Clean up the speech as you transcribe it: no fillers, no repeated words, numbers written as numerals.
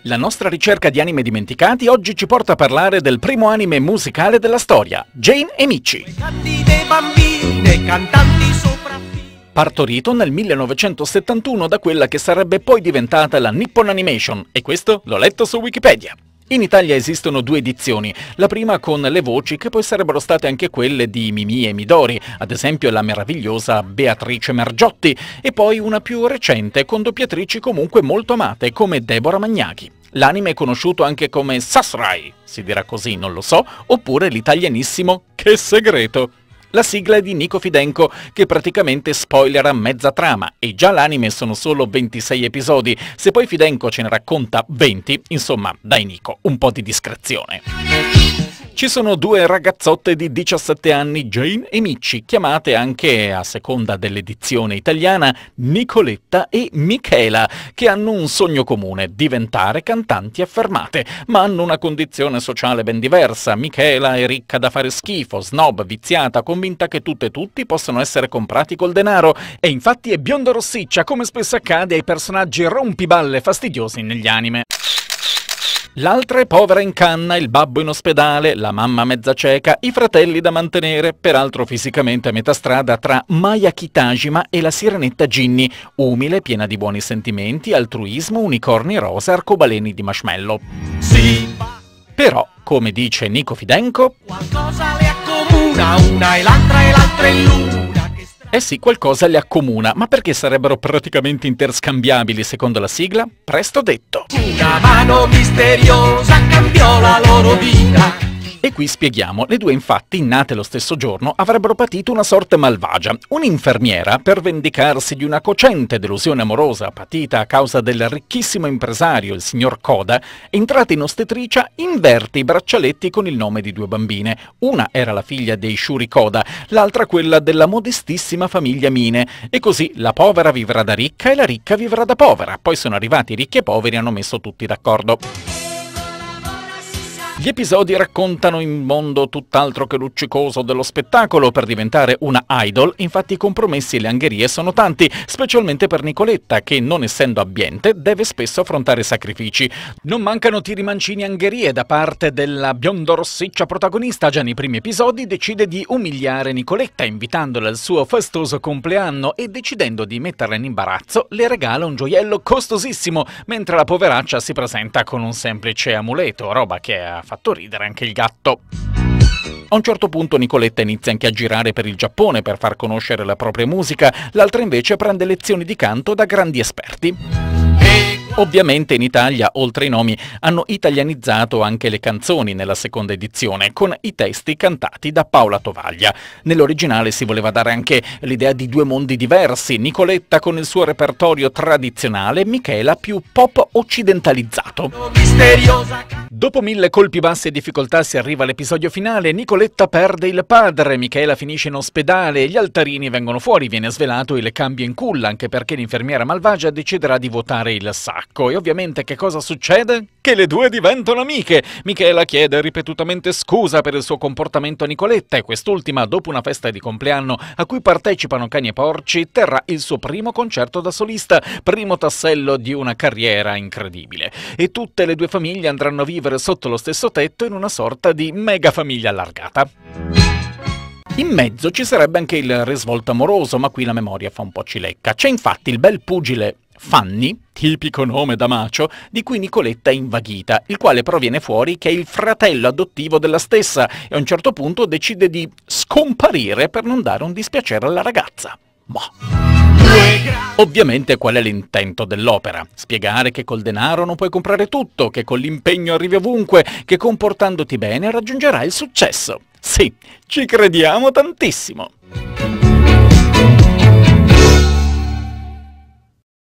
La nostra ricerca di anime dimenticati oggi ci porta a parlare del primo anime musicale della storia, Jane e Michi. Partorito nel 1971 da quella che sarebbe poi diventata la Nippon Animation, e questo l'ho letto su Wikipedia. In Italia esistono due edizioni, la prima con le voci che poi sarebbero state anche quelle di Mimì e Midori, ad esempio la meravigliosa Beatrice Mergiotti, e poi una più recente con doppiatrici comunque molto amate come Deborah Magnaghi. L'anime è conosciuto anche come Sasrai, si dirà così, non lo so, oppure l'italianissimo Che segreto. La sigla è di Nico Fidenco, che praticamente spoilera mezza trama, e già l'anime sono solo 26 episodi, se poi Fidenco ce ne racconta 20, insomma, dai Nico, un po' di discrezione. Ci sono due ragazzotte di 17 anni, Jane e Michi, chiamate anche, a seconda dell'edizione italiana, Nicoletta e Michela, che hanno un sogno comune, diventare cantanti affermate, ma hanno una condizione sociale ben diversa. Michela è ricca da fare schifo, snob, viziata, convinta che tutte e tutti possono essere comprati col denaro, e infatti è bionda rossiccia, come spesso accade ai personaggi rompiballe fastidiosi negli anime. L'altra è povera in canna, il babbo in ospedale, la mamma mezza cieca, i fratelli da mantenere, peraltro fisicamente a metà strada tra Maya Kitajima e la sirenetta Ginny, umile, piena di buoni sentimenti, altruismo, unicorni rosa, arcobaleni di marshmallow. Sì. Però, come dice Nico Fidenco, qualcosa le accomuna, una e l'altra è l'una. Eh sì, qualcosa li accomuna, ma perché sarebbero praticamente interscambiabili secondo la sigla? Presto detto. Una mano misteriosa cambiò la loro vita. E qui spieghiamo, le due infatti, nate lo stesso giorno, avrebbero patito una sorte malvagia. Un'infermiera, per vendicarsi di una cocente delusione amorosa patita a causa del ricchissimo impresario, il signor Koda, entrata in ostetricia, inverte i braccialetti con il nome di due bambine. Una era la figlia dei Shuri Koda, l'altra quella della modestissima famiglia Mine, e così la povera vivrà da ricca e la ricca vivrà da povera. Poi sono arrivati i ricchi e poveri e hanno messo tutti d'accordo. Gli episodi raccontano il mondo tutt'altro che luccicoso dello spettacolo. Per diventare una idol, infatti, i compromessi e le angherie sono tanti, specialmente per Nicoletta, che, non essendo abbiente, deve spesso affrontare sacrifici. Non mancano tiri mancini e angherie da parte della biondo-rossiccia protagonista. Già nei primi episodi decide di umiliare Nicoletta, invitandola al suo festoso compleanno, e decidendo di metterla in imbarazzo, le regala un gioiello costosissimo, mentre la poveraccia si presenta con un semplice amuleto, roba che ha fatto ridere anche il gatto. A un certo punto Nicoletta inizia anche a girare per il Giappone per far conoscere la propria musica, l'altra invece prende lezioni di canto da grandi esperti. Ovviamente in Italia, oltre ai nomi, hanno italianizzato anche le canzoni nella seconda edizione, con i testi cantati da Paola Tovaglia. Nell'originale si voleva dare anche l'idea di due mondi diversi, Nicoletta con il suo repertorio tradizionale, Michela più pop occidentalizzato. Dopo 1000 colpi bassi e difficoltà si arriva all'episodio finale, Nicoletta perde il padre, Michela finisce in ospedale, gli altarini vengono fuori, viene svelato il cambio in culla, anche perché l'infermiera malvagia deciderà di votare il sacco. E ovviamente che cosa succede? Che le due diventano amiche! Michela chiede ripetutamente scusa per il suo comportamento a Nicoletta, e quest'ultima, dopo una festa di compleanno a cui partecipano cani e porci, terrà il suo primo concerto da solista, primo tassello di una carriera incredibile. E tutte le due famiglie andranno a vivere sotto lo stesso tetto in una sorta di mega famiglia allargata. In mezzo ci sarebbe anche il risvolto amoroso, ma qui la memoria fa un po' cilecca. C'è infatti il bel pugile Fanny, tipico nome da macio, di cui Nicoletta è invaghita, il quale proviene fuori che è il fratello adottivo della stessa, e a un certo punto decide di scomparire per non dare un dispiacere alla ragazza. Ovviamente qual è l'intento dell'opera? Spiegare che col denaro non puoi comprare tutto, che con l'impegno arrivi ovunque, che comportandoti bene raggiungerai il successo. Sì, ci crediamo tantissimo!